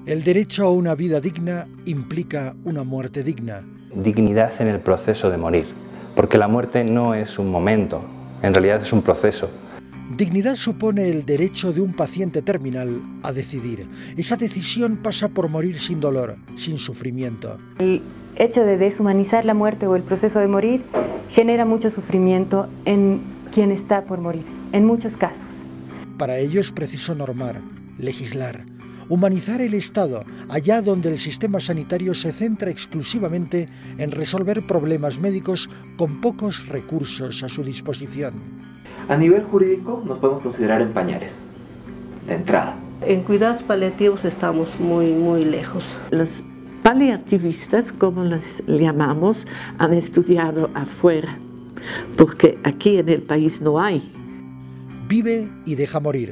El derecho a una vida digna implica una muerte digna. Dignidad en el proceso de morir, porque la muerte no es un momento, en realidad es un proceso. Dignidad supone el derecho de un paciente terminal a decidir. Esa decisión pasa por morir sin dolor, sin sufrimiento. El hecho de deshumanizar la muerte o el proceso de morir genera mucho sufrimiento en quien está por morir, en muchos casos. Para ello es preciso normar, legislar, humanizar el Estado, allá donde el sistema sanitario se centra exclusivamente en resolver problemas médicos con pocos recursos a su disposición. A nivel jurídico nos podemos considerar en pañales, de entrada. En cuidados paliativos estamos muy lejos. Los paliativistas, como les llamamos, han estudiado afuera, porque aquí en el país no hay. Vive y deja morir.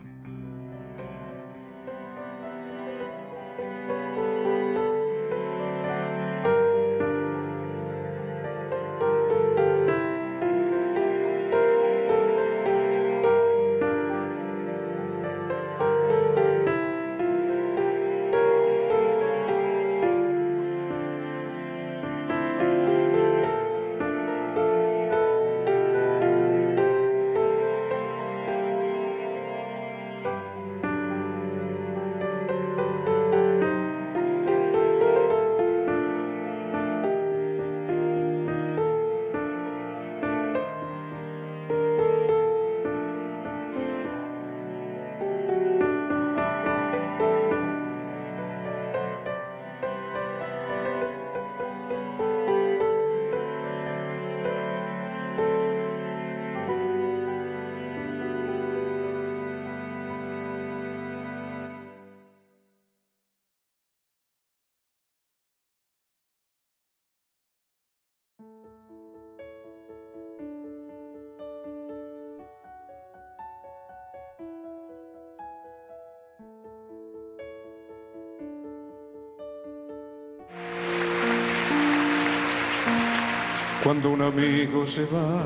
Cuando un amigo se va,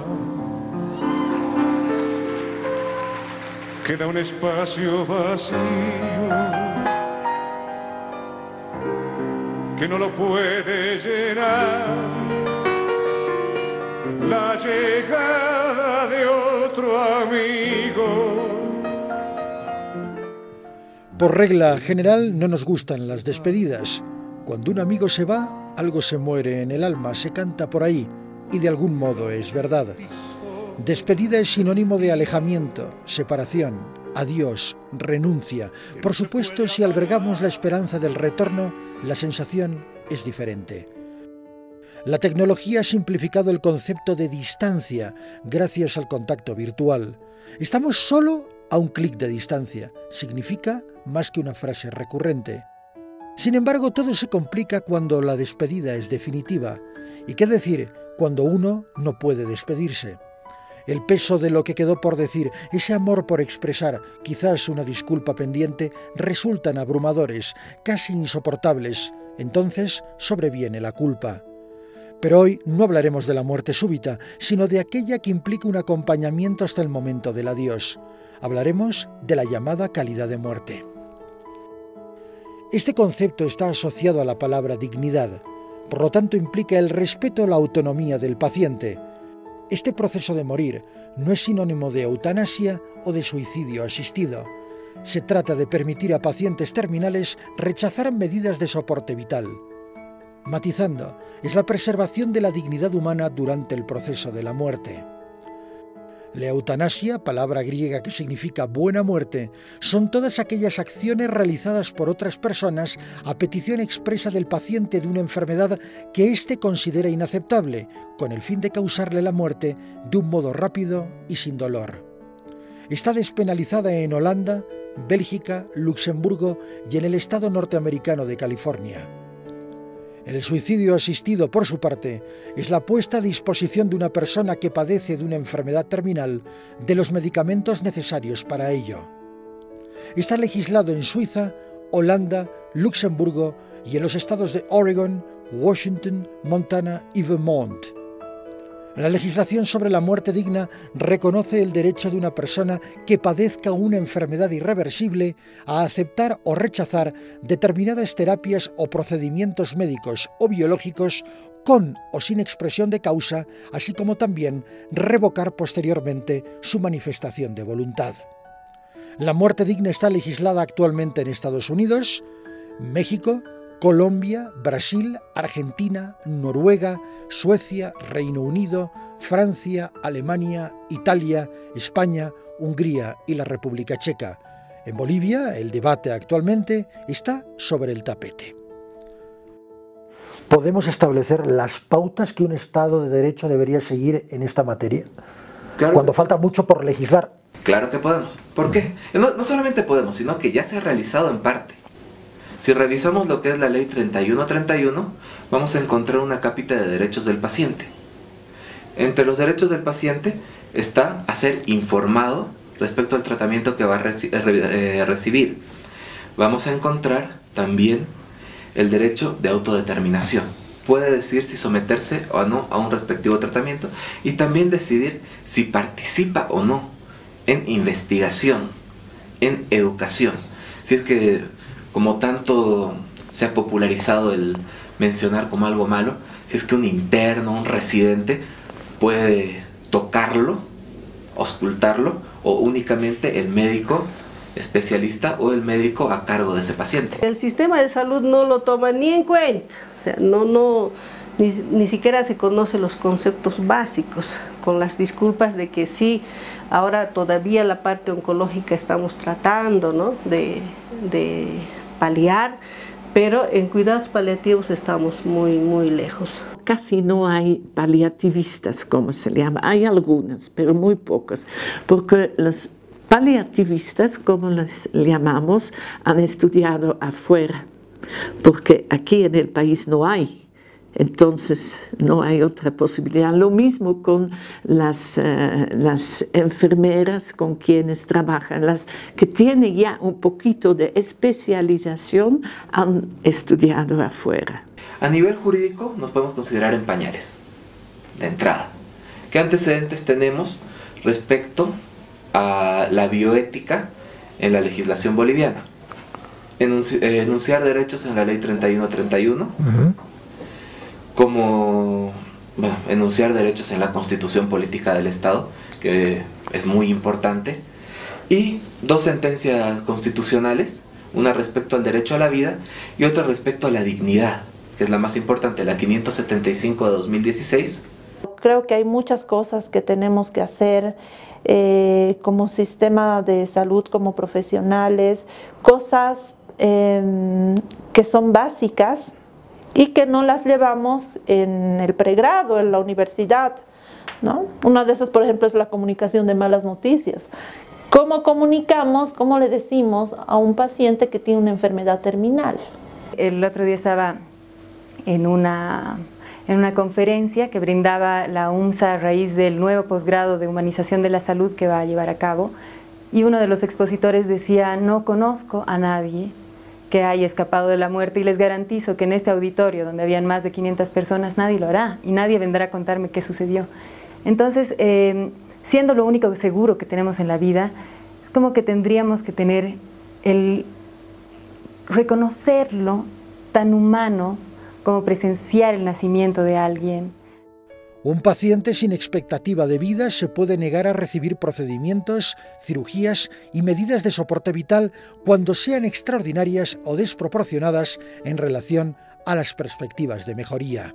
queda un espacio vacío que no lo puede llenar la llegada de otro amigo. Por regla general no nos gustan las despedidas. Cuando un amigo se va, algo se muere en el alma, se canta por ahí. Y de algún modo es verdad. Despedida es sinónimo de alejamiento, separación, adiós, renuncia. Por supuesto, si albergamos la esperanza del retorno, la sensación es diferente. La tecnología ha simplificado el concepto de distancia gracias al contacto virtual. Estamos solo a un clic de distancia. Significa más que una frase recurrente. Sin embargo, todo se complica cuando la despedida es definitiva. ¿Y qué decir cuando uno no puede despedirse? El peso de lo que quedó por decir, ese amor por expresar, quizás una disculpa pendiente, resultan abrumadores, casi insoportables. Entonces sobreviene la culpa. Pero hoy no hablaremos de la muerte súbita, sino de aquella que implica un acompañamiento hasta el momento del adiós. Hablaremos de la llamada calidad de muerte. Este concepto está asociado a la palabra dignidad. Por lo tanto, implica el respeto a la autonomía del paciente. Este proceso de morir no es sinónimo de eutanasia o de suicidio asistido. Se trata de permitir a pacientes terminales rechazar medidas de soporte vital. Matizando, es la preservación de la dignidad humana durante el proceso de la muerte. La eutanasia, palabra griega que significa buena muerte, son todas aquellas acciones realizadas por otras personas a petición expresa del paciente de una enfermedad que éste considera inaceptable, con el fin de causarle la muerte de un modo rápido y sin dolor. Está despenalizada en Holanda, Bélgica, Luxemburgo y en el estado norteamericano de California. El suicidio asistido, por su parte, es la puesta a disposición de una persona que padece de una enfermedad terminal de los medicamentos necesarios para ello. Está legislado en Suiza, Holanda, Luxemburgo y en los estados de Oregon, Washington, Montana y Vermont. La legislación sobre la muerte digna reconoce el derecho de una persona que padezca una enfermedad irreversible a aceptar o rechazar determinadas terapias o procedimientos médicos o biológicos con o sin expresión de causa, así como también revocar posteriormente su manifestación de voluntad. La muerte digna está legislada actualmente en Estados Unidos, México, Colombia, Brasil, Argentina, Noruega, Suecia, Reino Unido, Francia, Alemania, Italia, España, Hungría y la República Checa. En Bolivia, el debate actualmente está sobre el tapete. ¿Podemos establecer las pautas que un Estado de Derecho debería seguir en esta materia? Claro. Cuando falta mucho por legislar. Claro que podemos. ¿Por qué? No solamente podemos, sino que ya se ha realizado en parte. Si revisamos lo que es la Ley 3131, vamos a encontrar una cápita de derechos del paciente. Entre los derechos del paciente está a ser informado respecto al tratamiento que va a recibir. Vamos a encontrar también el derecho de autodeterminación. Puede decidir si someterse o no a un respectivo tratamiento y también decidir si participa o no en investigación, en educación. Si es que, como tanto se ha popularizado el mencionar como algo malo, si es que un interno, un residente puede tocarlo, auscultarlo, o únicamente el médico especialista o el médico a cargo de ese paciente. El sistema de salud no lo toma ni en cuenta, o sea, ni siquiera se conocen los conceptos básicos, con las disculpas de que sí, ahora todavía la parte oncológica estamos tratando, ¿no?, de paliar, pero en cuidados paliativos estamos muy lejos. Casi no hay paliativistas, como se llama. Hay algunas, pero muy pocas, porque los paliativistas, como les llamamos, han estudiado afuera, porque aquí en el país no hay. Entonces no hay otra posibilidad. Lo mismo con las enfermeras con quienes trabajan, las que tienen ya un poquito de especialización, han estudiado afuera. A nivel jurídico nos podemos considerar en pañales, de entrada. ¿Qué antecedentes tenemos respecto a la bioética en la legislación boliviana? Enunciar derechos en la Ley 3131. Como enunciar derechos en la Constitución Política del Estado, que es muy importante, y 2 sentencias constitucionales, una respecto al derecho a la vida y otra respecto a la dignidad, que es la más importante, la 575 de 2016. Creo que hay muchas cosas que tenemos que hacer como sistema de salud, como profesionales, cosas que son básicas y que no las llevamos en el pregrado, en la universidad, ¿no? Una de esas, por ejemplo, es la comunicación de malas noticias. ¿Cómo comunicamos, cómo le decimos a un paciente que tiene una enfermedad terminal? El otro día estaba en una conferencia que brindaba la UMSA a raíz del nuevo posgrado de humanización de la salud que va a llevar a cabo, y uno de los expositores decía: no conozco a nadie que haya escapado de la muerte, y les garantizo que en este auditorio, donde habían más de 500 personas, nadie lo hará y nadie vendrá a contarme qué sucedió. Entonces, siendo lo único seguro que tenemos en la vida, es como que tendríamos que tener el reconocerlo tan humano como presenciar el nacimiento de alguien. Un paciente sin expectativa de vida se puede negar a recibir procedimientos, cirugías y medidas de soporte vital cuando sean extraordinarias o desproporcionadas en relación a las perspectivas de mejoría.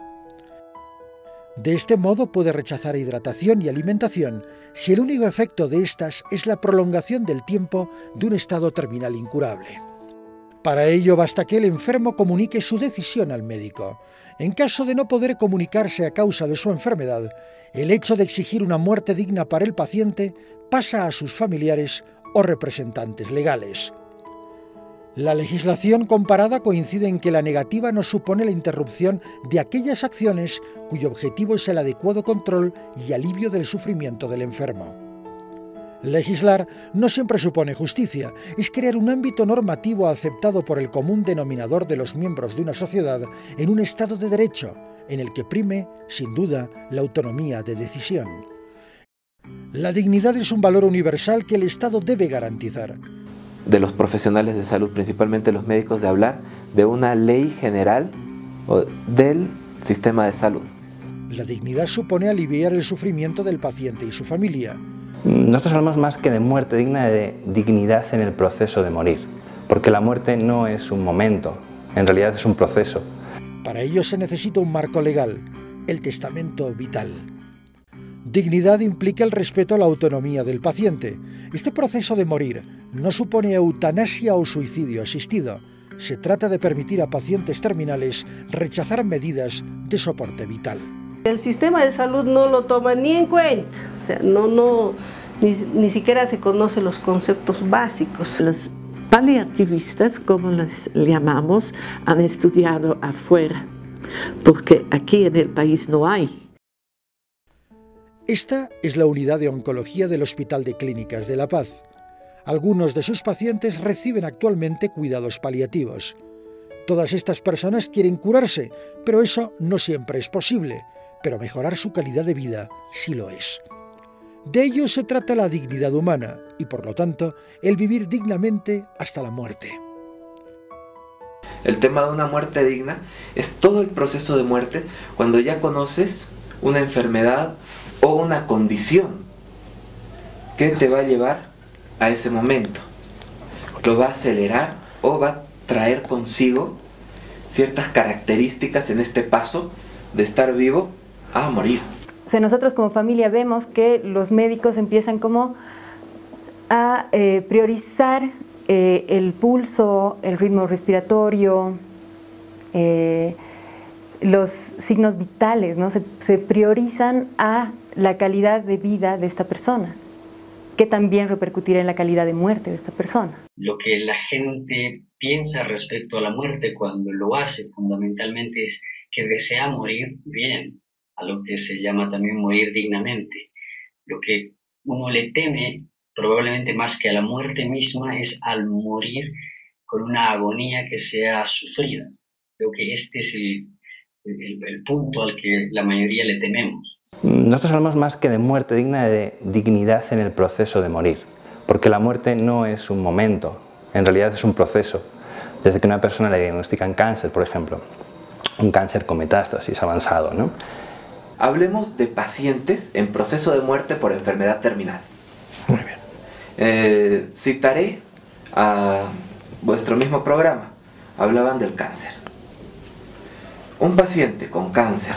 De este modo puede rechazar hidratación y alimentación si el único efecto de estas es la prolongación del tiempo de un estado terminal incurable. Para ello basta que el enfermo comunique su decisión al médico. En caso de no poder comunicarse a causa de su enfermedad, el hecho de exigir una muerte digna para el paciente pasa a sus familiares o representantes legales. La legislación comparada coincide en que la negativa no supone la interrupción de aquellas acciones cuyo objetivo es el adecuado control y alivio del sufrimiento del enfermo. Legislar no siempre supone justicia, es crear un ámbito normativo aceptado por el común denominador de los miembros de una sociedad en un Estado de Derecho, en el que prime, sin duda, la autonomía de decisión. La dignidad es un valor universal que el Estado debe garantizar. De los profesionales de salud, principalmente los médicos, de hablar de una ley general del sistema de salud. La dignidad supone aliviar el sufrimiento del paciente y su familia. Nosotros hablamos más que de muerte digna, de dignidad en el proceso de morir, porque la muerte no es un momento, en realidad es un proceso. Para ello se necesita un marco legal, el testamento vital. Dignidad implica el respeto a la autonomía del paciente. Este proceso de morir no supone eutanasia o suicidio asistido. Se trata de permitir a pacientes terminales rechazar medidas de soporte vital. El sistema de salud no lo toma ni en cuenta, o sea, ni siquiera se conocen los conceptos básicos. Los paliativistas, como les llamamos, han estudiado afuera, porque aquí en el país no hay. Esta es la unidad de oncología del Hospital de Clínicas de La Paz. Algunos de sus pacientes reciben actualmente cuidados paliativos. Todas estas personas quieren curarse, pero eso no siempre es posible. Pero mejorar su calidad de vida sí lo es. De ello se trata la dignidad humana y, por lo tanto, el vivir dignamente hasta la muerte. El tema de una muerte digna es todo el proceso de muerte cuando ya conoces una enfermedad o una condición que te va a llevar a ese momento. Lo va a acelerar o va a traer consigo ciertas características en este paso de estar vivo a morir. O sea, nosotros como familia vemos que los médicos empiezan como a priorizar el pulso, el ritmo respiratorio, los signos vitales, ¿no? Se priorizan a la calidad de vida de esta persona, que también repercutirá en la calidad de muerte de esta persona. Lo que la gente piensa respecto a la muerte cuando lo hace fundamentalmente es que desea morir bien, a lo que se llama también morir dignamente. Lo que uno le teme, probablemente más que a la muerte misma, es al morir con una agonía que sea sufrida. Creo que este es el punto al que la mayoría le tememos. Nosotros hablamos más que de muerte digna, de dignidad en el proceso de morir, porque la muerte no es un momento, en realidad es un proceso. Desde que una persona le diagnostican cáncer, por ejemplo, un cáncer con metástasis avanzado, ¿no? Hablemos de pacientes en proceso de muerte por enfermedad terminal. Muy bien. Citaré a vuestro mismo programa. Hablaban del cáncer. Un paciente con cáncer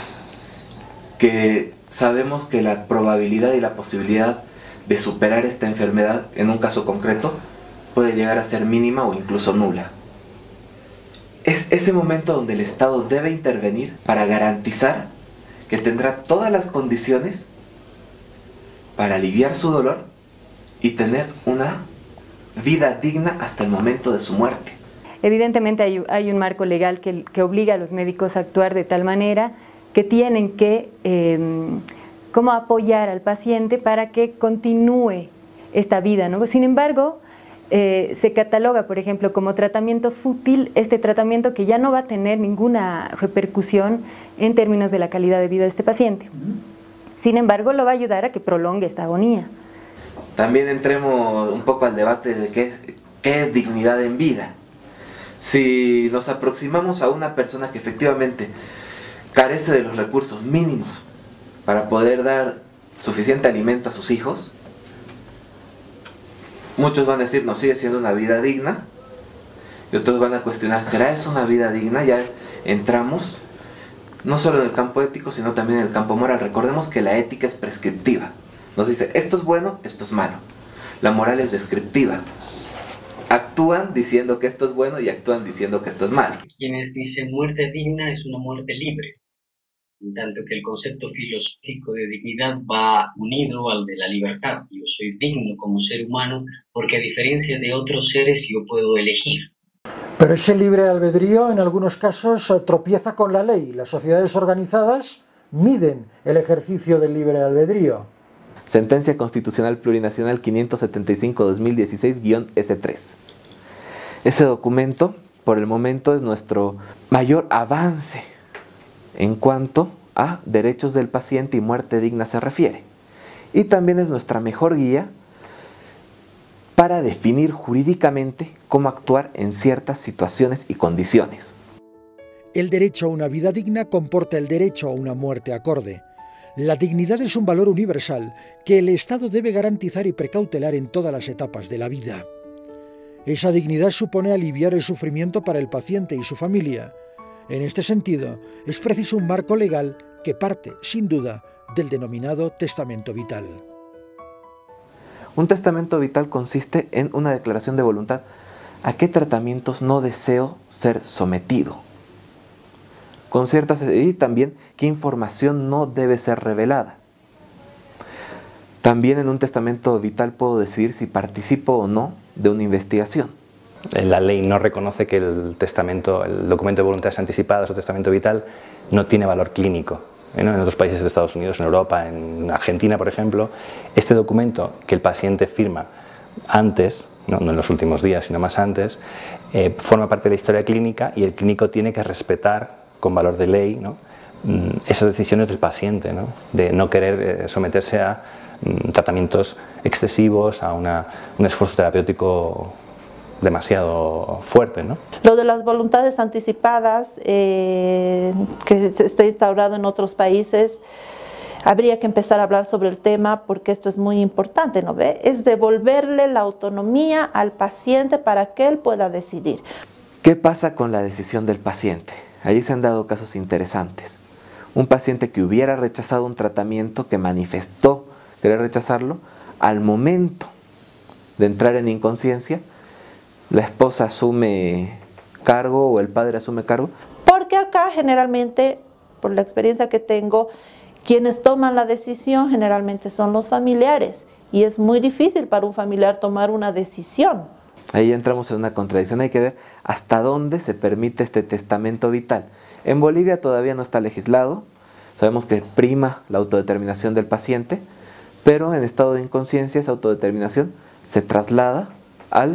que sabemos que la probabilidad y la posibilidad de superar esta enfermedad en un caso concreto puede llegar a ser mínima o incluso nula. Es ese momento donde el Estado debe intervenir para garantizar que tendrá todas las condiciones para aliviar su dolor y tener una vida digna hasta el momento de su muerte. Evidentemente hay un marco legal que obliga a los médicos a actuar de tal manera que tienen que cómo apoyar al paciente para que continúe esta vida, ¿no? Sin embargo, se cataloga, por ejemplo, como tratamiento fútil este tratamiento que ya no va a tener ninguna repercusión en términos de la calidad de vida de este paciente. Sin embargo, lo va a ayudar a que prolongue esta agonía. También entremos un poco al debate de qué es dignidad en vida. Si nos aproximamos a una persona que efectivamente carece de los recursos mínimos para poder dar suficiente alimento a sus hijos, muchos van a decir, no, sigue siendo una vida digna, y otros van a cuestionar, ¿será eso una vida digna? Ya entramos no solo en el campo ético, sino también en el campo moral. Recordemos que la ética es prescriptiva. Nos dice, esto es bueno, esto es malo. La moral es descriptiva. Actúan diciendo que esto es bueno y actúan diciendo que esto es malo. Quienes dicen muerte digna es una muerte libre, en tanto que el concepto filosófico de dignidad va unido al de la libertad. Yo soy digno como ser humano porque a diferencia de otros seres yo puedo elegir. Pero ese libre albedrío en algunos casos tropieza con la ley. Las sociedades organizadas miden el ejercicio del libre albedrío. Sentencia Constitucional Plurinacional 575-2016-S3. Ese documento, por el momento, es nuestro mayor avance en cuanto a derechos del paciente y muerte digna se refiere. Y también es nuestra mejor guía para definir jurídicamente cómo actuar en ciertas situaciones y condiciones. El derecho a una vida digna comporta el derecho a una muerte acorde. La dignidad es un valor universal que el Estado debe garantizar y precautelar en todas las etapas de la vida. Esa dignidad supone aliviar el sufrimiento para el paciente y su familia. En este sentido, es preciso un marco legal que parte, sin duda, del denominado testamento vital. Un testamento vital consiste en una declaración de voluntad a qué tratamientos no deseo ser sometido, con ciertas, y también qué información no debe ser revelada. También en un testamento vital puedo decidir si participo o no de una investigación. La ley no reconoce que el documento de voluntades anticipadas o testamento vital no tiene valor clínico. En otros países de Estados Unidos, en Europa, en Argentina, por ejemplo, este documento que el paciente firma antes, no en los últimos días, sino más antes, forma parte de la historia clínica y el clínico tiene que respetar con valor de ley, ¿no?, esas decisiones del paciente, ¿no?, de no querer someterse a tratamientos excesivos, a un esfuerzo terapéutico demasiado fuerte, ¿no? Lo de las voluntades anticipadas, que está instaurado en otros países, habría que empezar a hablar sobre el tema porque esto es muy importante, ¿no ve? Es devolverle la autonomía al paciente para que él pueda decidir. ¿Qué pasa con la decisión del paciente? Allí se han dado casos interesantes. Un paciente que hubiera rechazado un tratamiento, que manifestó querer rechazarlo, al momento de entrar en inconsciencia, la esposa asume cargo o el padre asume cargo. Porque acá generalmente, por la experiencia que tengo, quienes toman la decisión generalmente son los familiares y es muy difícil para un familiar tomar una decisión. Ahí entramos en una contradicción, hay que ver hasta dónde se permite este testamento vital. En Bolivia todavía no está legislado, sabemos que prima la autodeterminación del paciente, pero en estado de inconsciencia esa autodeterminación se traslada al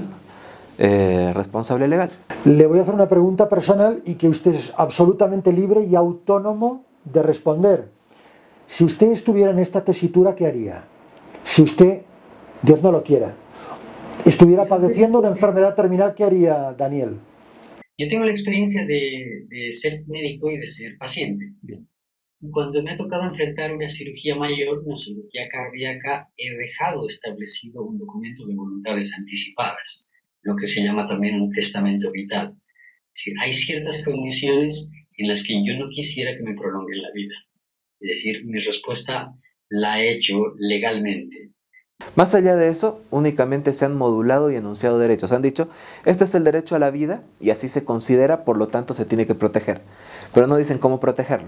responsable legal. Le voy a hacer una pregunta personal y que usted es absolutamente libre y autónomo de responder. Si usted estuviera en esta tesitura, ¿qué haría? Si usted, Dios no lo quiera, estuviera padeciendo una enfermedad terminal, ¿qué haría, Daniel? Yo tengo la experiencia de ser médico y de ser paciente. Bien. Cuando me ha tocado enfrentar una cirugía mayor, una cirugía cardíaca, he dejado establecido un documento de voluntades anticipadas, lo que se llama también un testamento vital. Es decir, hay ciertas condiciones en las que yo no quisiera que me prolonguen la vida. Es decir, mi respuesta la he hecho legalmente. Más allá de eso, únicamente se han modulado y enunciado derechos. Han dicho, este es el derecho a la vida y así se considera, por lo tanto se tiene que proteger. Pero no dicen cómo protegerlo.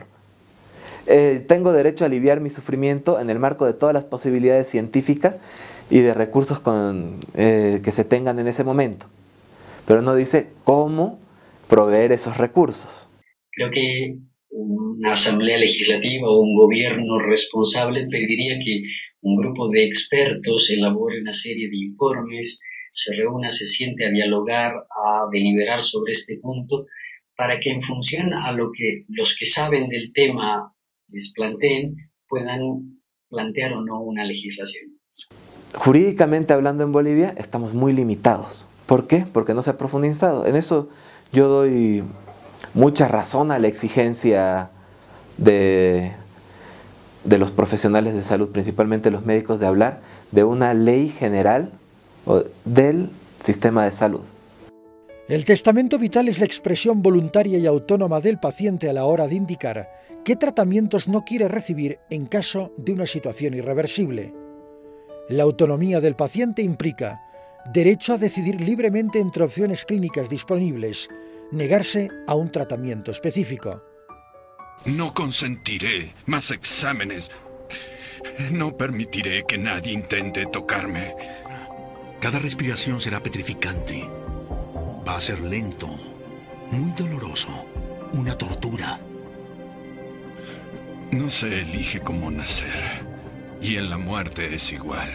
Tengo derecho a aliviar mi sufrimiento en el marco de todas las posibilidades científicas y de recursos que se tengan en ese momento. Pero no dice cómo proveer esos recursos. Creo que una asamblea legislativa o un gobierno responsable pediría que un grupo de expertos elabore una serie de informes, se reúna, se siente a dialogar, a deliberar sobre este punto, para que en función a lo que los que saben del tema les planteen, puedan plantear o no una legislación. Jurídicamente hablando en Bolivia estamos muy limitados. ¿Por qué? Porque no se ha profundizado. En eso yo doy mucha razón a la exigencia de los profesionales de salud, principalmente los médicos, de hablar de una ley general del sistema de salud. El testamento vital es la expresión voluntaria y autónoma del paciente a la hora de indicar qué tratamientos no quiere recibir en caso de una situación irreversible. La autonomía del paciente implica derecho a decidir libremente entre opciones clínicas disponibles, negarse a un tratamiento específico. No consentiré más exámenes. No permitiré que nadie intente tocarme. Cada respiración será petrificante. Va a ser lento, muy doloroso, una tortura. No se elige cómo nacer, Y en la muerte es igual.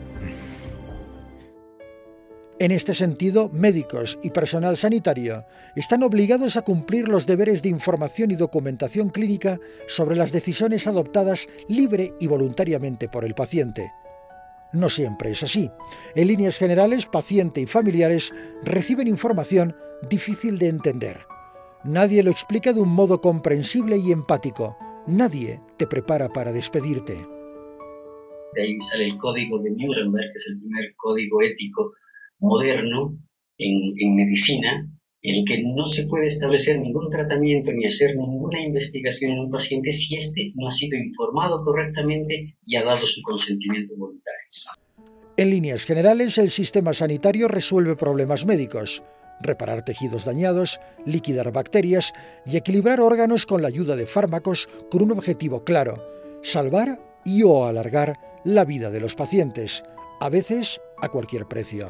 En este sentido, médicos y personal sanitario están obligados a cumplir los deberes de información y documentación clínica sobre las decisiones adoptadas libre y voluntariamente por el paciente. No siempre es así. En líneas generales, paciente y familiares reciben información difícil de entender. Nadie lo explica de un modo comprensible y empático. Nadie te prepara para despedirte. De ahí sale el Código de Nuremberg, que es el primer código ético moderno en medicina, en el que no se puede establecer ningún tratamiento ni hacer ninguna investigación en un paciente si éste no ha sido informado correctamente y ha dado su consentimiento voluntario. En líneas generales, el sistema sanitario resuelve problemas médicos: reparar tejidos dañados, liquidar bacterias y equilibrar órganos con la ayuda de fármacos con un objetivo claro: salvar y o alargar la vida de los pacientes, a veces a cualquier precio.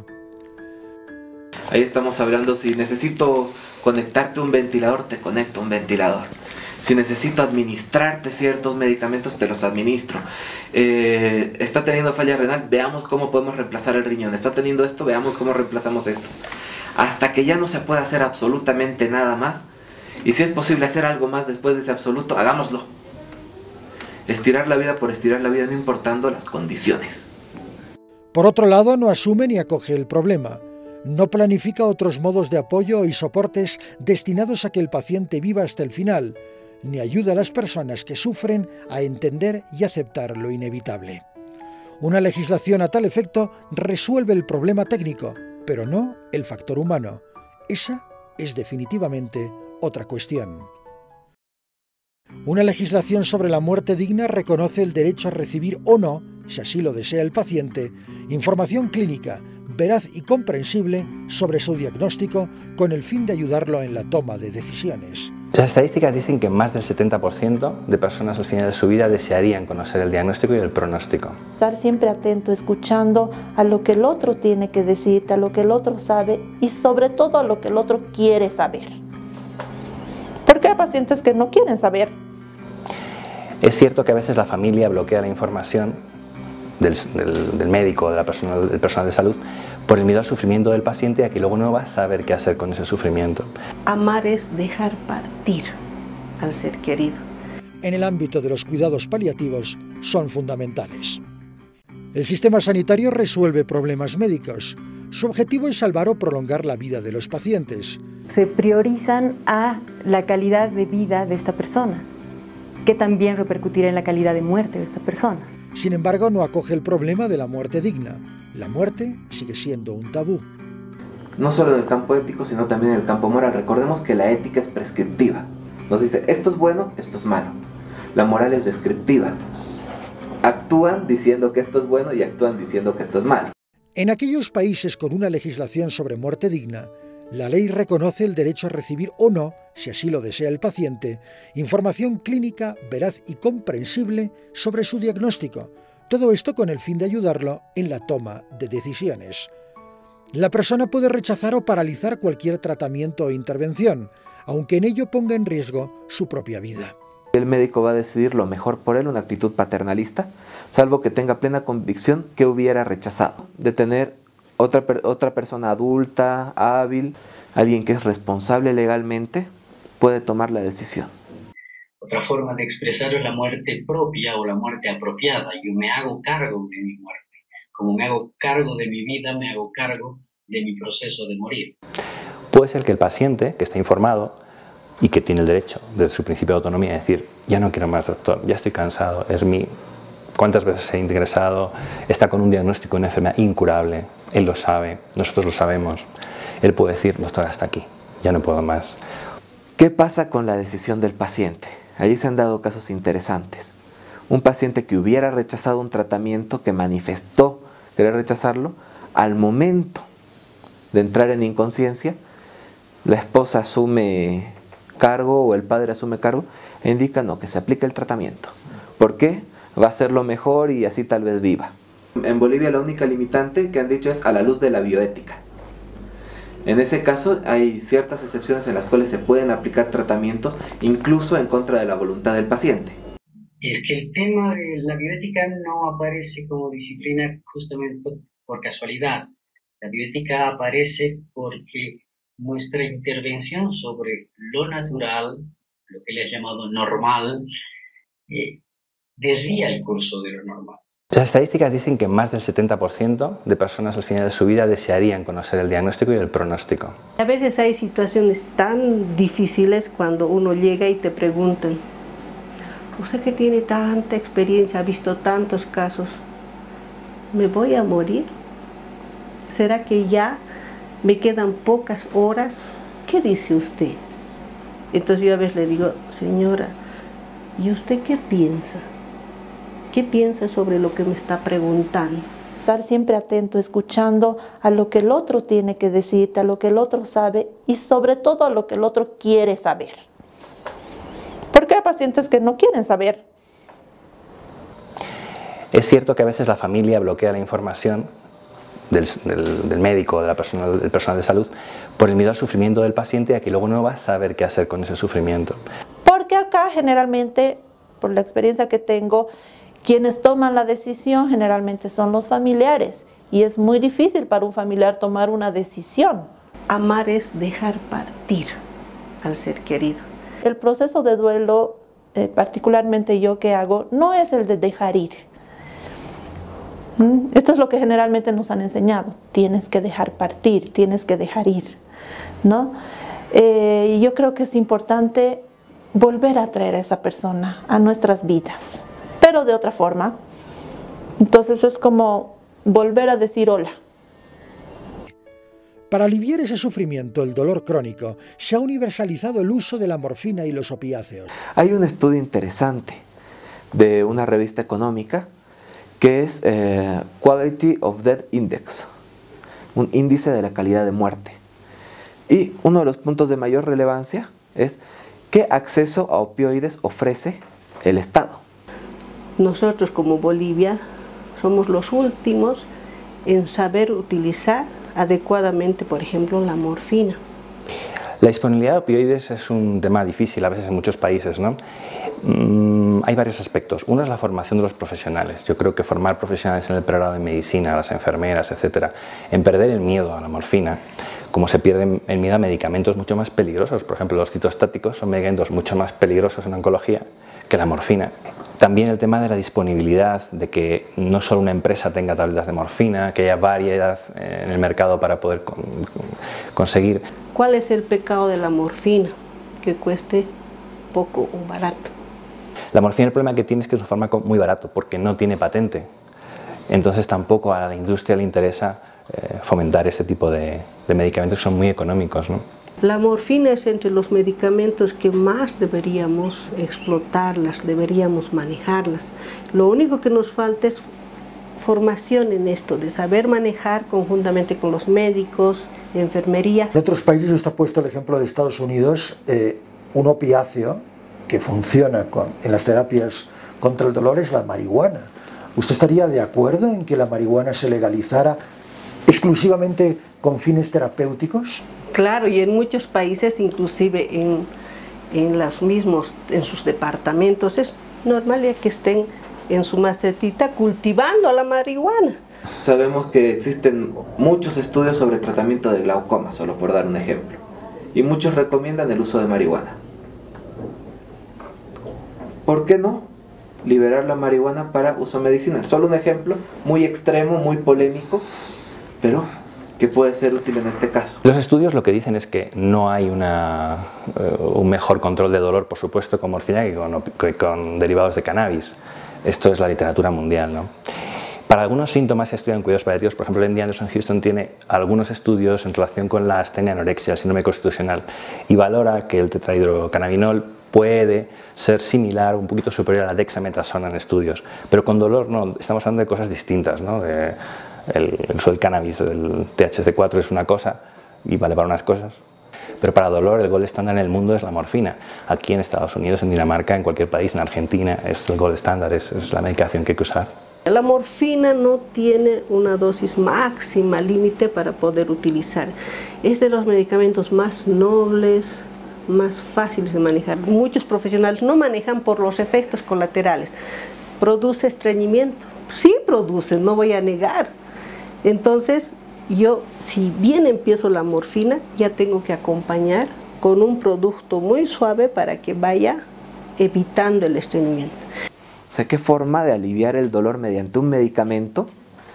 Ahí estamos hablando, si necesito conectarte un ventilador, te conecto un ventilador. Si necesito administrarte ciertos medicamentos, te los administro. Está teniendo falla renal, veamos cómo podemos reemplazar el riñón. Está teniendo esto, veamos cómo reemplazamos esto. Hasta que ya no se pueda hacer absolutamente nada más. Y si es posible hacer algo más después de ese absoluto, hagámoslo. Estirar la vida por estirar la vida, no importando las condiciones. Por otro lado, no asume ni acoge el problema. No planifica otros modos de apoyo y soportes destinados a que el paciente viva hasta el final, ni ayuda a las personas que sufren a entender y aceptar lo inevitable. Una legislación a tal efecto resuelve el problema técnico, pero no el factor humano. Esa es definitivamente otra cuestión. Una legislación sobre la muerte digna reconoce el derecho a recibir o no, si así lo desea el paciente, información clínica veraz y comprensible sobre su diagnóstico con el fin de ayudarlo en la toma de decisiones. Las estadísticas dicen que más del 70% de personas al final de su vida desearían conocer el diagnóstico y el pronóstico. Estar siempre atento, escuchando a lo que el otro tiene que decirte, a lo que el otro sabe y sobre todo a lo que el otro quiere saber. Porque hay pacientes que no quieren saber. Es cierto que a veces la familia bloquea la información del médico, del personal de salud, por el miedo al sufrimiento del paciente y a que luego no va a saber qué hacer con ese sufrimiento. Amar es dejar partir al ser querido. En el ámbito de los cuidados paliativos son fundamentales. El sistema sanitario resuelve problemas médicos. Su objetivo es salvar o prolongar la vida de los pacientes. Se priorizan a la calidad de vida de esta persona, que también repercutirá en la calidad de muerte de esta persona. Sin embargo, no acoge el problema de la muerte digna. La muerte sigue siendo un tabú. No solo en el campo ético, sino también en el campo moral. Recordemos que la ética es prescriptiva. Nos dice, esto es bueno, esto es malo. La moral es descriptiva. Actúan diciendo que esto es bueno y actúan diciendo que esto es malo. En aquellos países con una legislación sobre muerte digna, la ley reconoce el derecho a recibir o no, si así lo desea el paciente, información clínica veraz y comprensible sobre su diagnóstico. Todo esto con el fin de ayudarlo en la toma de decisiones. La persona puede rechazar o paralizar cualquier tratamiento o intervención, aunque en ello ponga en riesgo su propia vida. El médico va a decidir lo mejor por él, una actitud paternalista, salvo que tenga plena convicción que hubiera rechazado. De tener otra persona adulta, hábil, alguien que es responsable legalmente, puede tomar la decisión. Otra forma de expresar es la muerte propia o la muerte apropiada. Yo me hago cargo de mi muerte. Como me hago cargo de mi vida, me hago cargo de mi proceso de morir. Puede ser que el paciente, que está informado y que tiene el derecho, desde su principio de autonomía, de decir, ya no quiero más, doctor, ya estoy cansado, es mi... ¿Cuántas veces he ingresado? Está con un diagnóstico de una enfermedad incurable. Él lo sabe, nosotros lo sabemos. Él puede decir, doctor, hasta aquí, ya no puedo más. ¿Qué pasa con la decisión del paciente? Allí se han dado casos interesantes. Un paciente que hubiera rechazado un tratamiento, que manifestó querer rechazarlo, al momento de entrar en inconsciencia, la esposa asume cargo o el padre asume cargo e indica no, que se aplique el tratamiento. ¿Por qué? Va a ser lo mejor y así tal vez viva. En Bolivia la única limitante que han dicho es a la luz de la bioética. En ese caso hay ciertas excepciones en las cuales se pueden aplicar tratamientos incluso en contra de la voluntad del paciente. Es que el tema de la bioética no aparece como disciplina justamente por casualidad. La bioética aparece porque nuestra intervención sobre lo natural, lo que le ha llamado normal, desvía el curso de lo normal. Las estadísticas dicen que más del 70% de personas al final de su vida desearían conocer el diagnóstico y el pronóstico. A veces hay situaciones tan difíciles cuando uno llega y te preguntan: usted que tiene tanta experiencia, ha visto tantos casos, ¿me voy a morir? ¿Será que ya me quedan pocas horas? ¿Qué dice usted? Entonces yo a veces le digo: señora, ¿y usted qué piensa? ¿Qué piensa sobre lo que me está preguntando? Estar siempre atento, escuchando a lo que el otro tiene que decirte, a lo que el otro sabe y sobre todo a lo que el otro quiere saber. Porque hay pacientes que no quieren saber. Es cierto que a veces la familia bloquea la información del médico, del personal de salud, por el miedo al sufrimiento del paciente y a que luego no va a saber qué hacer con ese sufrimiento. Porque acá generalmente, por la experiencia que tengo, quienes toman la decisión generalmente son los familiares y es muy difícil para un familiar tomar una decisión. Amar es dejar partir al ser querido. El proceso de duelo, particularmente yo que hago, no es el de dejar ir. Esto es lo que generalmente nos han enseñado: tienes que dejar partir, tienes que dejar ir, ¿no? Yo creo que es importante volver a traer a esa persona a nuestras vidas, pero de otra forma. Entonces es como volver a decir hola. Para aliviar ese sufrimiento, el dolor crónico, se ha universalizado el uso de la morfina y los opiáceos. Hay un estudio interesante de una revista económica que es Quality of Death Index, un índice de la calidad de muerte. Y uno de los puntos de mayor relevancia es qué acceso a opioides ofrece el Estado. Nosotros como Bolivia somos los últimos en saber utilizar adecuadamente, por ejemplo, la morfina. La disponibilidad de opioides es un tema difícil a veces en muchos países, ¿no? Hay varios aspectos. Uno es la formación de los profesionales. Yo creo que formar profesionales en el pregrado de medicina, las enfermeras, etcétera, en perder el miedo a la morfina, como se pierde el miedo a medicamentos mucho más peligrosos. Por ejemplo, los citostáticos son medicamentos mucho más peligrosos en oncología que la morfina. También el tema de la disponibilidad, de que no solo una empresa tenga tabletas de morfina, que haya variedad en el mercado para poder conseguir. ¿Cuál es el pecado de la morfina? Que cueste poco o barato. La morfina, el problema que tiene es que es un fármaco muy barato porque no tiene patente. Entonces tampoco a la industria le interesa fomentar ese tipo de medicamentos que son muy económicos, ¿no? La morfina es entre los medicamentos que más deberíamos explotarlas, deberíamos manejarlas. Lo único que nos falta es formación en esto, de saber manejar conjuntamente con los médicos, enfermería. En otros países está puesto el ejemplo de Estados Unidos, un opiáceo que funciona en las terapias contra el dolor es la marihuana. ¿Usted estaría de acuerdo en que la marihuana se legalizara exclusivamente con fines terapéuticos? Claro, y en muchos países, inclusive en sus departamentos, es normal ya que estén en su macetita cultivando la marihuana. Sabemos que existen muchos estudios sobre tratamiento de glaucoma, solo por dar un ejemplo, y muchos recomiendan el uso de marihuana. ¿Por qué no liberar la marihuana para uso medicinal? Solo un ejemplo muy extremo, muy polémico, pero que puede ser útil en este caso. Los estudios lo que dicen es que no hay un mejor control de dolor, por supuesto, con morfina que con derivados de cannabis. Esto es la literatura mundial, ¿no? Para algunos síntomas se estudian cuidados paliativos. Por ejemplo, el MD Anderson Houston tiene algunos estudios en relación con la astenia anorexia, el síndrome constitucional, y valora que el tetrahidrocannabinol puede ser similar, un poquito superior a la dexametasona en estudios. Pero con dolor no, estamos hablando de cosas distintas, ¿no? El uso del cannabis, el THC4 es una cosa y vale para unas cosas, pero para dolor el gold estándar en el mundo es la morfina. Aquí en Estados Unidos, en Dinamarca, en cualquier país, en Argentina, es el gold estándar, es la medicación que hay que usar. La morfina no tiene una dosis máxima límite para poder utilizar. Es de los medicamentos más nobles, más fáciles de manejar. Muchos profesionales no manejan por los efectos colaterales. ¿Produce estreñimiento? Sí produce, no voy a negar. Entonces, yo, si bien empiezo la morfina, ya tengo que acompañar con un producto muy suave para que vaya evitando el estreñimiento. O sea, ¿qué forma de aliviar el dolor mediante un medicamento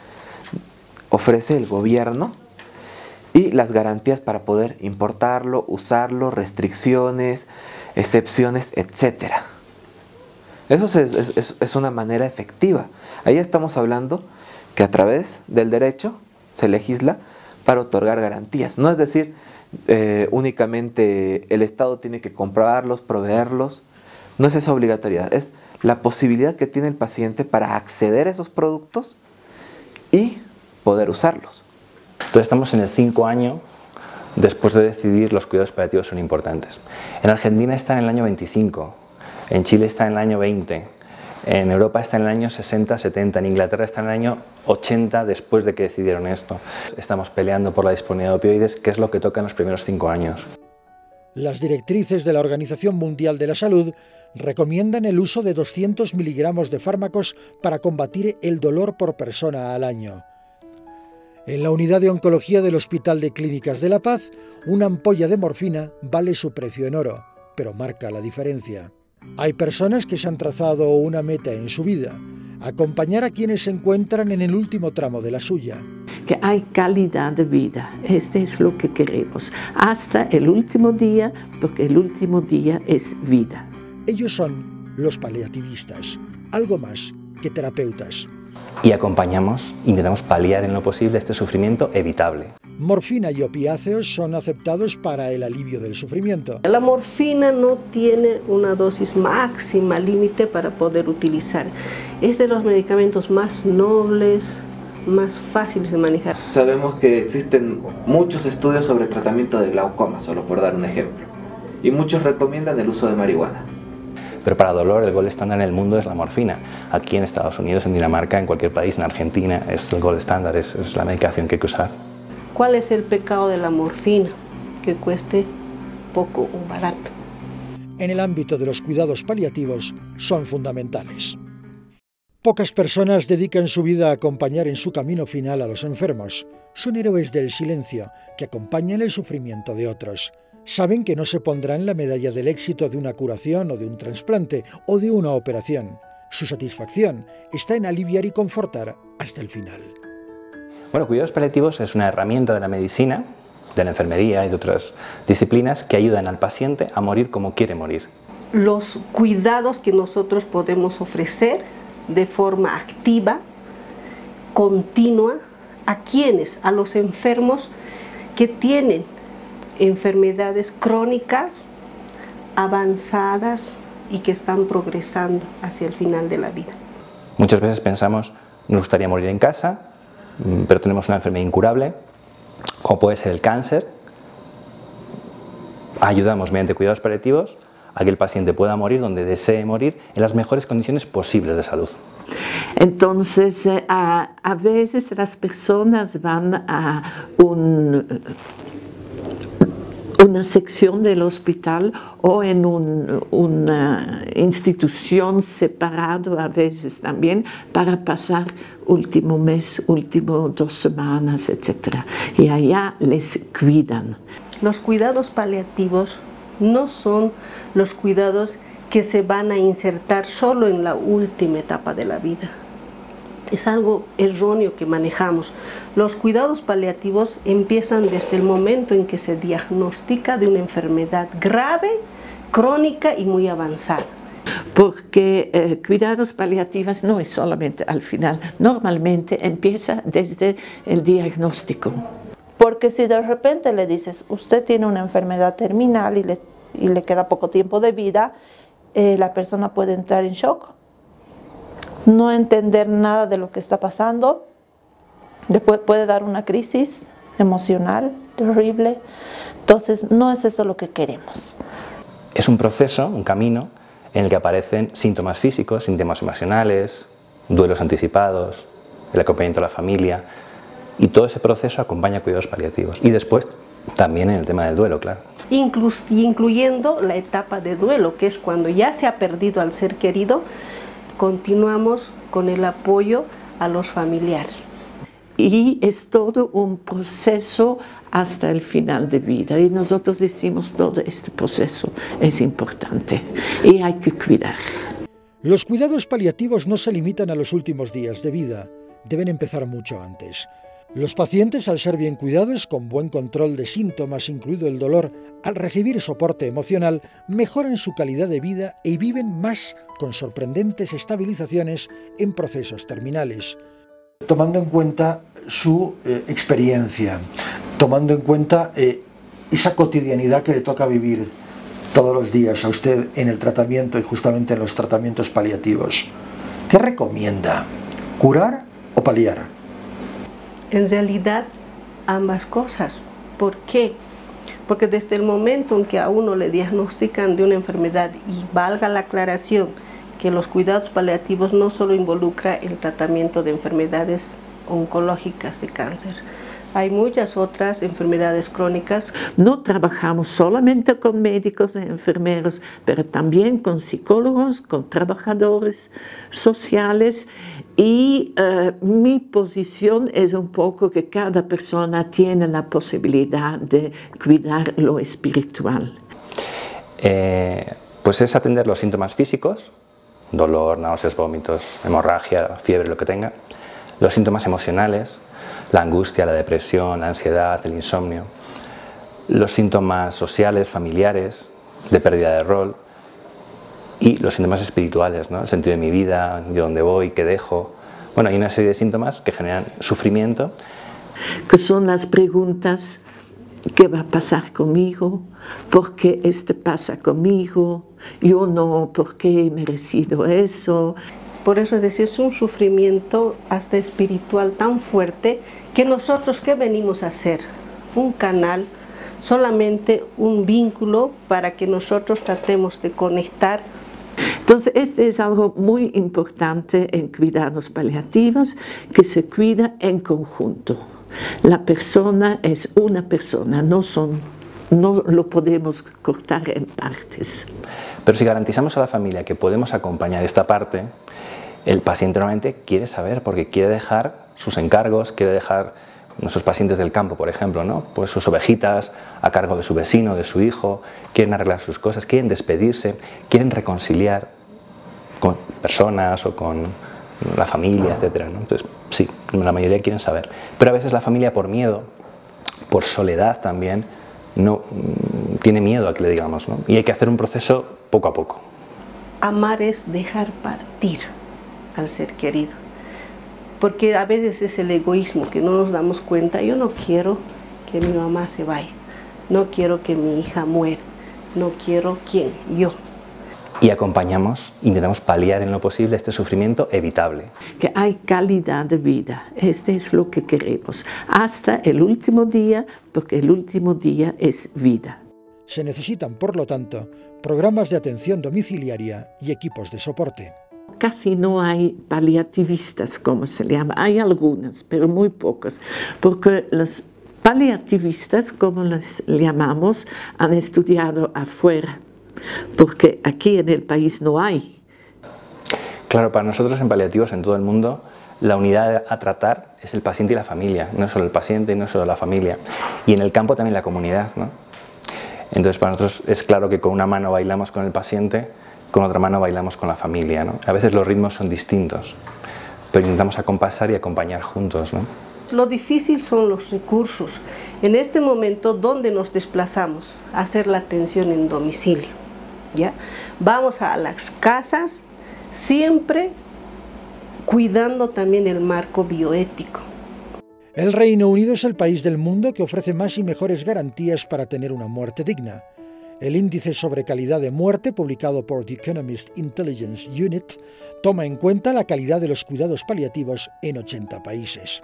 ofrece el gobierno? Y las garantías para poder importarlo, usarlo, restricciones, excepciones, etc. Eso es una manera efectiva. Ahí estamos hablando que a través del derecho se legisla para otorgar garantías. No es decir, únicamente el Estado tiene que comprarlos, proveerlos. No es esa obligatoriedad, es la posibilidad que tiene el paciente para acceder a esos productos y poder usarlos. Entonces estamos en el 5 año después de decidir los cuidados paliativos son importantes. En Argentina está en el año 25, en Chile está en el año 20, en Europa está en el año 60, 70, en Inglaterra está en el año 80 después de que decidieron esto. Estamos peleando por la disponibilidad de opioides, que es lo que toca en los primeros 5 años. Las directrices de la Organización Mundial de la Salud recomiendan el uso de 200 miligramos de fármacos para combatir el dolor por persona al año. En la unidad de oncología del Hospital de Clínicas de La Paz, una ampolla de morfina vale su precio en oro, pero marca la diferencia. Hay personas que se han trazado una meta en su vida: acompañar a quienes se encuentran en el último tramo de la suya. Que hay calidad de vida, este es lo que queremos, hasta el último día, porque el último día es vida. Ellos son los paliativistas, algo más que terapeutas. Y acompañamos, intentamos paliar en lo posible este sufrimiento evitable. Morfina y opiáceos son aceptados para el alivio del sufrimiento. La morfina no tiene una dosis máxima límite para poder utilizar. Es de los medicamentos más nobles, más fáciles de manejar. Sabemos que existen muchos estudios sobre tratamiento de glaucoma, solo por dar un ejemplo. Y muchos recomiendan el uso de marihuana. Pero para dolor el gold estándar en el mundo es la morfina. Aquí en Estados Unidos, en Dinamarca, en cualquier país, en Argentina, es el gold estándar, es la medicación que hay que usar. ¿Cuál es el pecado de la morfina? Que cueste poco o barato. En el ámbito de los cuidados paliativos son fundamentales. Pocas personas dedican su vida a acompañar en su camino final a los enfermos. Son héroes del silencio que acompañan el sufrimiento de otros. Saben que no se pondrán la medalla del éxito de una curación o de un trasplante o de una operación. Su satisfacción está en aliviar y confortar hasta el final. Bueno, cuidados paliativos es una herramienta de la medicina, de la enfermería y de otras disciplinas que ayudan al paciente a morir como quiere morir. Los cuidados que nosotros podemos ofrecer de forma activa, continua, ¿a quiénes? A los enfermos que tienen enfermedades crónicas, avanzadas y que están progresando hacia el final de la vida. Muchas veces pensamos, nos gustaría morir en casa, pero tenemos una enfermedad incurable, como puede ser el cáncer. Ayudamos mediante cuidados paliativos a que el paciente pueda morir donde desee morir en las mejores condiciones posibles de salud. Entonces, a veces las personas van a una sección del hospital o en una institución separada a veces también para pasar último mes, último 2 semanas, etc. Y allá les cuidan. Los cuidados paliativos no son los cuidados que se van a insertar solo en la última etapa de la vida. Es algo erróneo que manejamos. Los cuidados paliativos empiezan desde el momento en que se diagnostica de una enfermedad grave, crónica y muy avanzada. Porque cuidados paliativos no es solamente al final, normalmente empieza desde el diagnóstico. Porque si de repente le dices, usted tiene una enfermedad terminal y le queda poco tiempo de vida, la persona puede entrar en shock, no entender nada de lo que está pasando, después puede dar una crisis emocional terrible. Entonces no es eso lo que queremos. Es un proceso, un camino en el que aparecen síntomas físicos, síntomas emocionales, duelos anticipados, el acompañamiento de la familia, y todo ese proceso acompaña a cuidados paliativos. Y después También en el tema del duelo, claro. Incluyendo la etapa de duelo, que es cuando ya se ha perdido al ser querido, continuamos con el apoyo a los familiares. Y es todo un proceso hasta el final de vida. Y nosotros decimos todo este proceso es importante y hay que cuidar. Los cuidados paliativos no se limitan a los últimos días de vida, deben empezar mucho antes. Los pacientes, al ser bien cuidados, con buen control de síntomas, incluido el dolor, al recibir soporte emocional, mejoran su calidad de vida y viven más con sorprendentes estabilizaciones en procesos terminales. Tomando en cuenta su experiencia, tomando en cuenta esa cotidianidad que le toca vivir todos los días a usted en el tratamiento y justamente en los tratamientos paliativos, ¿qué recomienda? ¿Curar o paliar? En realidad, ambas cosas. ¿Por qué? Porque desde el momento en que a uno le diagnostican de una enfermedad, y valga la aclaración, que los cuidados paliativos no solo involucra el tratamiento de enfermedades oncológicas de cáncer. Hay muchas otras enfermedades crónicas. No trabajamos solamente con médicos y enfermeros, pero también con psicólogos, con trabajadores sociales. Y mi posición es un poco que cada persona tiene la posibilidad de cuidar lo espiritual. Pues es atender los síntomas físicos, dolor, náuseas, vómitos, hemorragia, fiebre, lo que tenga. Los síntomas emocionales, la angustia, la depresión, la ansiedad, el insomnio. Los síntomas sociales, familiares, de pérdida de rol. Y los síntomas espirituales, ¿no? El sentido de mi vida, de dónde voy, qué dejo. Bueno, hay una serie de síntomas que generan sufrimiento. Que son las preguntas: ¿qué va a pasar conmigo? ¿Por qué esto pasa conmigo? Yo no, ¿por qué he merecido eso? Por eso es decir, es un sufrimiento hasta espiritual tan fuerte que nosotros, ¿qué venimos a hacer? Un canal, solamente un vínculo para que nosotros tratemos de conectar. Entonces, este es algo muy importante en cuidados paliativos, que se cuida en conjunto. La persona es una persona, no lo podemos cortar en partes. Pero si garantizamos a la familia que podemos acompañar esta parte, el paciente normalmente quiere saber, porque quiere dejar sus encargos, quiere dejar nuestros pacientes del campo, por ejemplo, ¿no? Pues sus ovejitas a cargo de su vecino, de su hijo, quieren arreglar sus cosas, quieren despedirse, quieren reconciliar con personas o con la familia, etcétera, ¿no? Entonces, sí, la mayoría quieren saber. Pero a veces la familia, por miedo, por soledad también, no tiene miedo a que le digamos, ¿no? Y hay que hacer un proceso poco a poco. Amar es dejar partir al ser querido, porque a veces es el egoísmo que no nos damos cuenta. Yo no quiero que mi mamá se vaya, no quiero que mi hija muera, no quiero ¿quién? Yo. Y acompañamos, intentamos paliar en lo posible este sufrimiento evitable. Que hay calidad de vida, este es lo que queremos, hasta el último día, porque el último día es vida. Se necesitan, por lo tanto, programas de atención domiciliaria y equipos de soporte. Casi no hay paliativistas, como se llama. Hay algunas, pero muy pocas, porque los paliativistas, como les llamamos, han estudiado afuera, porque aquí en el país no hay. Claro, para nosotros en paliativos en todo el mundo, la unidad a tratar es el paciente y la familia, no solo el paciente y no solo la familia. Y en el campo también la comunidad, ¿no? Entonces para nosotros es claro que con una mano bailamos con el paciente, con otra mano bailamos con la familia, ¿no? A veces los ritmos son distintos, pero intentamos acompasar y acompañar juntos, ¿no? Lo difícil son los recursos. En este momento, ¿dónde nos desplazamos? A hacer la atención en domicilio, ¿ya? Vamos a las casas, siempre cuidando también el marco bioético. El Reino Unido es el país del mundo que ofrece más y mejores garantías para tener una muerte digna. El índice sobre calidad de muerte, publicado por The Economist Intelligence Unit, toma en cuenta la calidad de los cuidados paliativos en 80 países.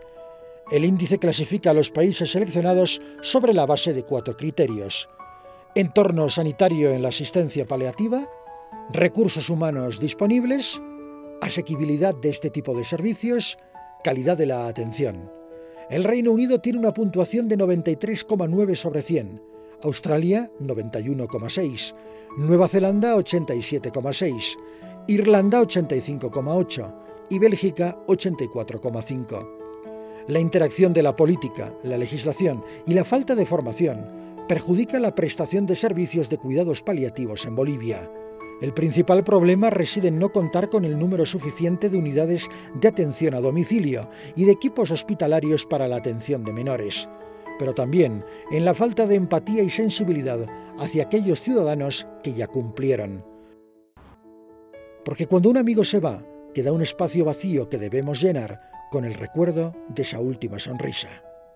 El índice clasifica a los países seleccionados sobre la base de 4 criterios: entorno sanitario en la asistencia paliativa, recursos humanos disponibles, asequibilidad de este tipo de servicios, calidad de la atención. El Reino Unido tiene una puntuación de 93,9 sobre 100, Australia 91,6, Nueva Zelanda 87,6, Irlanda 85,8 y Bélgica 84,5. La interacción de la política, la legislación y la falta de formación perjudica la prestación de servicios de cuidados paliativos en Bolivia. El principal problema reside en no contar con el número suficiente de unidades de atención a domicilio y de equipos hospitalarios para la atención de menores, pero también en la falta de empatía y sensibilidad hacia aquellos ciudadanos que ya cumplieron. Porque cuando un amigo se va, queda un espacio vacío que debemos llenar con el recuerdo de esa última sonrisa.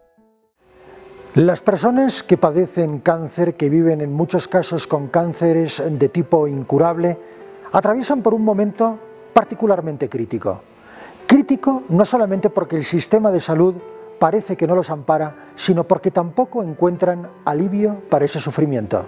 Las personas que padecen cáncer, que viven en muchos casos con cánceres de tipo incurable, atraviesan por un momento particularmente crítico. Crítico no solamente porque el sistema de salud parece que no los ampara, sino porque tampoco encuentran alivio para ese sufrimiento.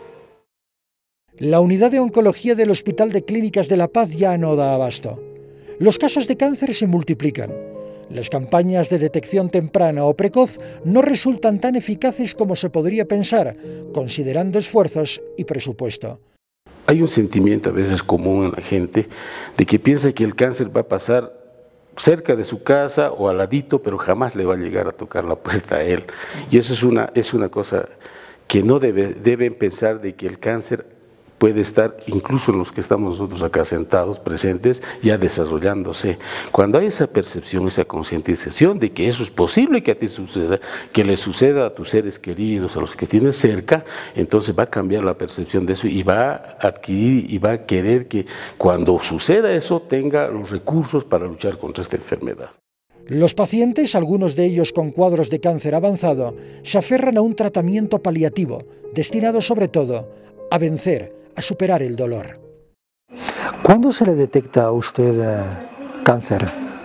La unidad de oncología del Hospital de Clínicas de La Paz ya no da abasto. Los casos de cáncer se multiplican. Las campañas de detección temprana o precoz no resultan tan eficaces como se podría pensar, considerando esfuerzos y presupuesto. Hay un sentimiento a veces común en la gente de que piensa que el cáncer va a pasar cerca de su casa o al ladito, pero jamás le va a llegar a tocar la puerta a él. Y eso es una cosa que no deben pensar, de que el cáncer puede estar incluso en los que estamos nosotros acá sentados, presentes, ya desarrollándose. Cuando hay esa percepción, esa concientización de que eso es posible que a ti suceda, que le suceda a tus seres queridos, a los que tienes cerca, entonces va a cambiar la percepción de eso y va a adquirir y va a querer que cuando suceda eso tenga los recursos para luchar contra esta enfermedad. Los pacientes, algunos de ellos con cuadros de cáncer avanzado, se aferran a un tratamiento paliativo, destinado sobre todo a vencer, a superar el dolor. ¿Cuándo se le detecta a usted cáncer?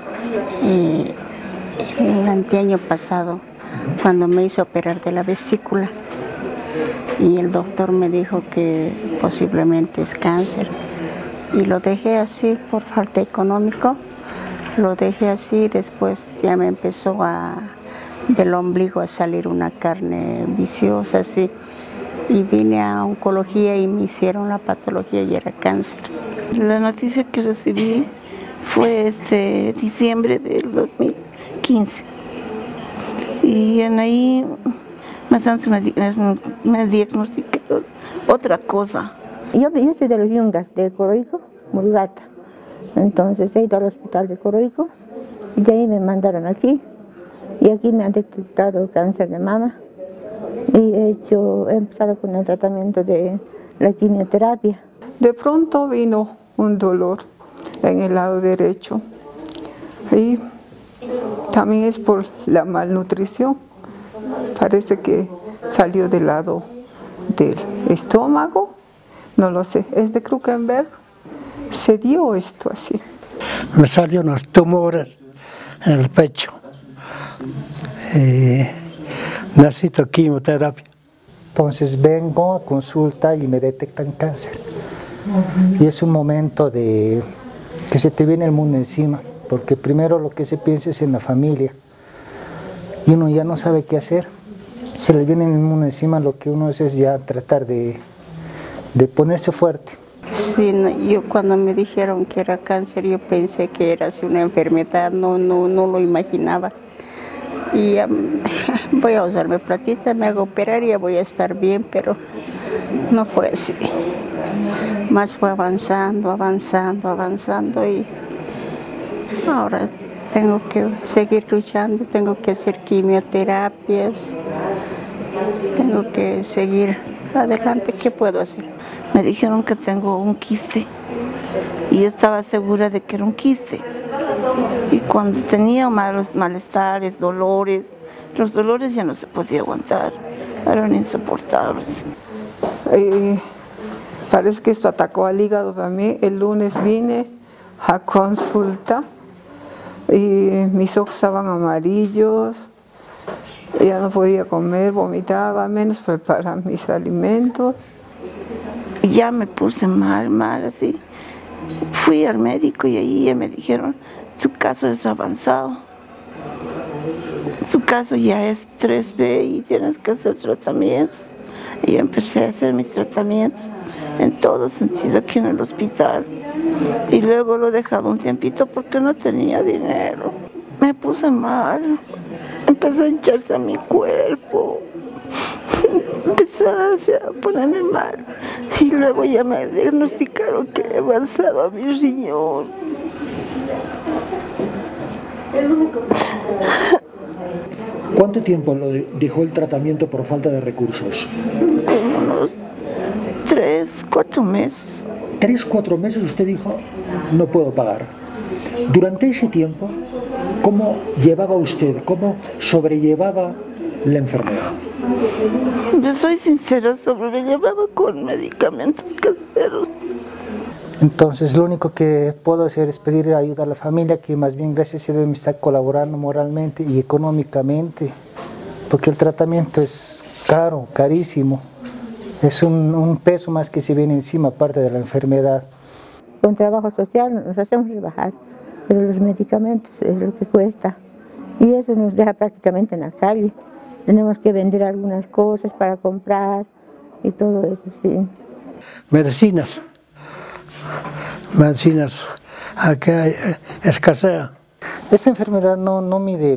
El anteaño pasado, cuando me hizo operar de la vesícula, y el doctor me dijo que posiblemente es cáncer, y lo dejé así por falta económico, lo dejé así. Después ya me empezó del ombligo a salir una carne viciosa así, y vine a oncología y me hicieron la patología y era cáncer. La noticia que recibí fue diciembre del 2015 y en ahí me diagnosticaron otra cosa. Yo soy de los Yungas, de Coroico, Murugata. Entonces he ido al hospital de Coroico y de ahí me mandaron aquí. Y aquí me han detectado cáncer de mama. Y he empezado con el tratamiento de la quimioterapia. De pronto vino un dolor en el lado derecho y también es por la malnutrición. Parece que salió del lado del estómago, no lo sé, es de Krukenberg. Se dio esto así. Me salieron unos tumores en el pecho. Necesito quimioterapia. Entonces vengo a consulta y me detectan cáncer. Y es un momento de que se te viene el mundo encima, porque primero lo que se piensa es en la familia. Y uno ya no sabe qué hacer. Se le viene el mundo encima, lo que uno hace es ya tratar de ponerse fuerte. Sí, yo cuando me dijeron que era cáncer, yo pensé que era así una enfermedad, no lo imaginaba. Y voy a usar mi platita, me hago operar y ya voy a estar bien, pero no fue así. Más fue avanzando y ahora tengo que seguir luchando, tengo que hacer quimioterapias, tengo que seguir adelante. ¿Qué puedo hacer? Me dijeron que tengo un quiste y yo estaba segura de que era un quiste. Y cuando tenía malos malestares, dolores, los dolores ya no se podía aguantar, eran insoportables. Parece que esto atacó al hígado también. El lunes vine a consulta y mis ojos estaban amarillos, ya no podía comer, vomitaba, menos preparar mis alimentos. Ya me puse mal así. Fui al médico y ahí me dijeron, su caso es avanzado. tu caso ya es 3B y tienes que hacer tratamientos. Y empecé a hacer mis tratamientos en todo sentido aquí en el hospital. Y luego lo he dejado un tiempito porque no tenía dinero. Me puse mal, empezó a hincharse mi cuerpo, empezó a ponerme mal. Y luego ya me diagnosticaron que he avanzado a mi riñón. ¿Cuánto tiempo lo dejó el tratamiento por falta de recursos? Como unos 3, 4 meses. 3, 4 meses usted dijo, no puedo pagar. Durante ese tiempo, ¿cómo llevaba usted, cómo sobrellevaba la enfermedad? Yo soy sincera, sobrellevaba con medicamentos caseros. Entonces lo único que puedo hacer es pedir ayuda a la familia, que más bien gracias a Dios me está colaborando moralmente y económicamente, porque el tratamiento es caro, carísimo, es un peso más que se viene encima aparte de la enfermedad. Con trabajo social nos hacemos rebajar, pero los medicamentos es lo que cuesta y eso nos deja prácticamente en la calle. Tenemos que vender algunas cosas para comprar y todo eso, sí. Medicinas aquí hay escasea. Esta enfermedad no mide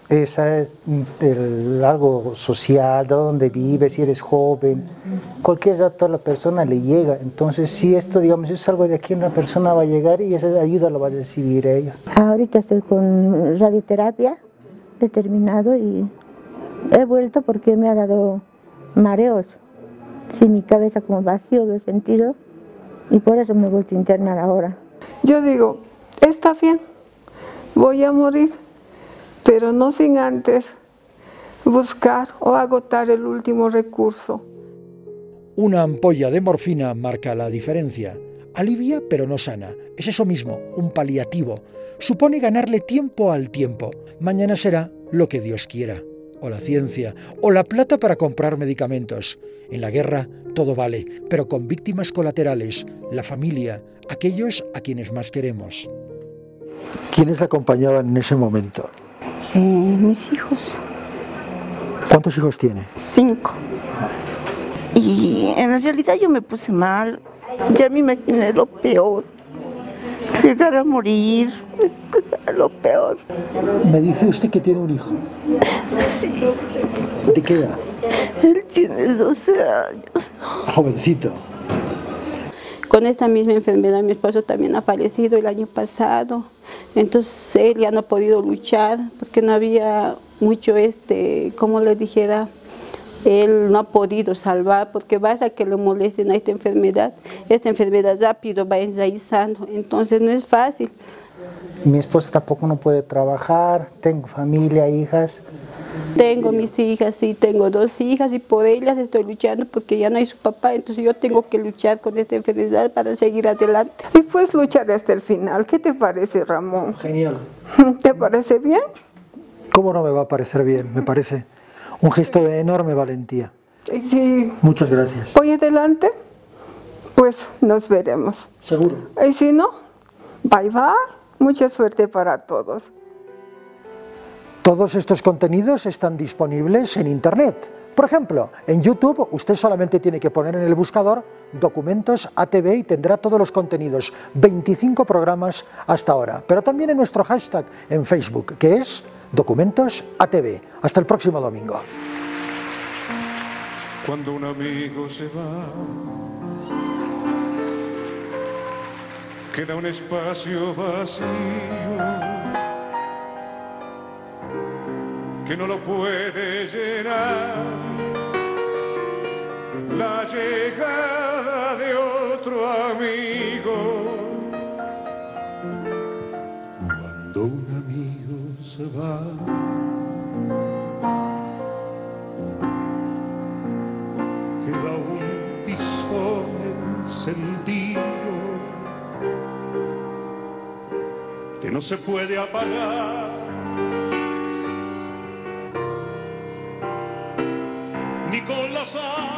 algo social, de dónde vives, si eres joven, cualquier dato a la persona le llega. Entonces si esto, digamos, es algo de aquí, una persona va a llegar y esa ayuda lo va a recibir ella. Ahorita estoy con radioterapia, he terminado y he vuelto porque me ha dado mareos. Sí, mi cabeza como vacío lo he sentido y por eso me he vuelto a internar ahora. Yo digo, está bien, voy a morir, pero no sin antes buscar o agotar el último recurso. Una ampolla de morfina marca la diferencia. Alivia pero no sana. Es eso mismo, un paliativo. Supone ganarle tiempo al tiempo. Mañana será lo que Dios quiera. O la ciencia, o la plata para comprar medicamentos. En la guerra todo vale, pero con víctimas colaterales, la familia, aquellos a quienes más queremos. ¿Quiénes la acompañaban en ese momento? Mis hijos. ¿Cuántos hijos tiene? 5. Y en realidad yo me puse mal, ya me imaginé lo peor, llegar a morir, lo peor. Me dice usted que tiene un hijo. Sí. ¿De qué edad? Él tiene 12 años. Jovencito. Con esta misma enfermedad mi esposo también ha fallecido el año pasado, entonces él ya no ha podido luchar porque no había mucho, como le dijera, él no ha podido salvar porque basta que le molesten a esta enfermedad rápido va enraizando, entonces no es fácil. Mi esposa tampoco no puede trabajar, tengo familia, hijas. Tengo mis hijas, sí, tengo 2 hijas y por ellas estoy luchando porque ya no hay su papá, entonces yo tengo que luchar con esta enfermedad para seguir adelante. Y pues luchar hasta el final. ¿Qué te parece, Ramón? Genial. ¿Te parece bien? ¿Cómo no me va a parecer bien? Me parece un gesto de enorme valentía. Sí. Muchas gracias. Voy adelante, pues nos veremos. Seguro. Y si no, bye bye. Mucha suerte para todos. Todos estos contenidos están disponibles en Internet. Por ejemplo, en YouTube usted solamente tiene que poner en el buscador Documentos ATV y tendrá todos los contenidos, 25 programas hasta ahora. Pero también en nuestro hashtag en Facebook, que es Documentos ATV. Hasta el próximo domingo. Cuando un amigo se va, queda un espacio vacío que no lo puede llenar la llegada de otro amigo. Cuando un amigo se va, queda un tizón encendido que no se puede apagar, ni con las